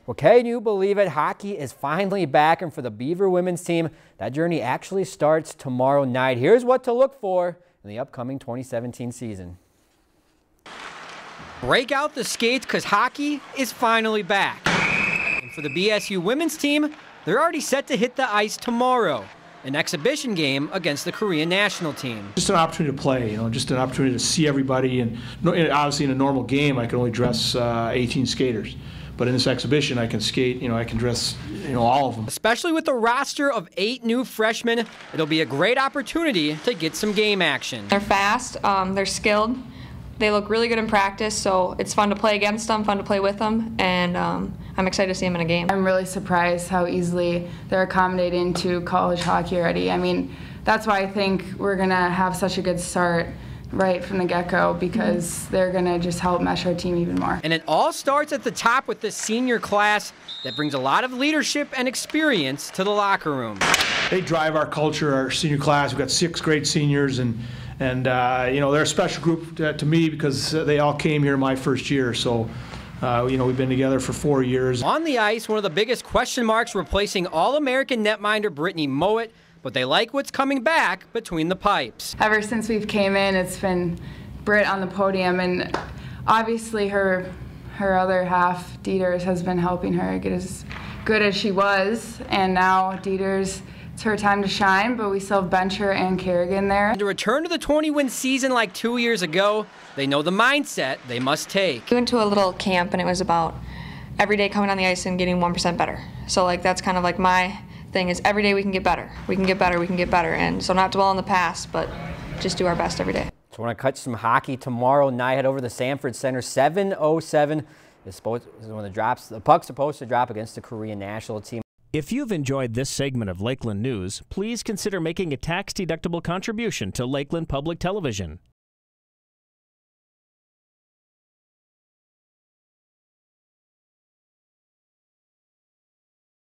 Well, can you believe it? Hockey is finally back, and for the Beaver women's team, that journey actually starts tomorrow night. Here's what to look for in the upcoming 2017 season. Break out the skates because hockey is finally back. And for the BSU women's team, they're already set to hit the ice tomorrow. An exhibition game against the Korean national team. Just an opportunity to play, just an opportunity to see everybody. And obviously in a normal game, I can only dress 18 skaters. But in this exhibition, I can skate, I can dress, all of them. Especially with a roster of 8 new freshmen, it'll be a great opportunity to get some game action. They're fast, they're skilled, they look really good in practice, so it's fun to play against them, fun to play with them, and I'm excited to see them in a game. I'm really surprised how easily they're accommodating to college hockey already. I mean, that's why I think we're going to have such a good start right from the get-go, because they're going to just help mesh our team even more. And it all starts at the top with this senior class that brings a lot of leadership and experience to the locker room. They drive our culture, our senior class. We've got 6 great seniors, and they're a special group to me because they all came here my first year. So, we've been together for 4 years. On the ice, one of the biggest question marks replacing All-American netminder Brittany Mowat, but they like what's coming back between the pipes. Ever since we've came in, it's been Britt on the podium, and obviously her other half, Dieters, has been helping her get as good as she was, and now Dieters, it's her time to shine, but we still have Bencher and Kerrigan there. And to return to the 20-win season like 2 years ago, they know the mindset they must take. We went to a little camp, and it was about every day coming on the ice and getting 1% better. So that's kind of like my thing is every day we can get better. We can get better, we can get better. And so not dwell on the past, but just do our best every day. So we're going to catch some hockey tomorrow night. Head over to the Sanford Center. 7:07 is when the puck's supposed to drop against the Korean national team. If you've enjoyed this segment of Lakeland News, please consider making a tax-deductible contribution to Lakeland Public Television.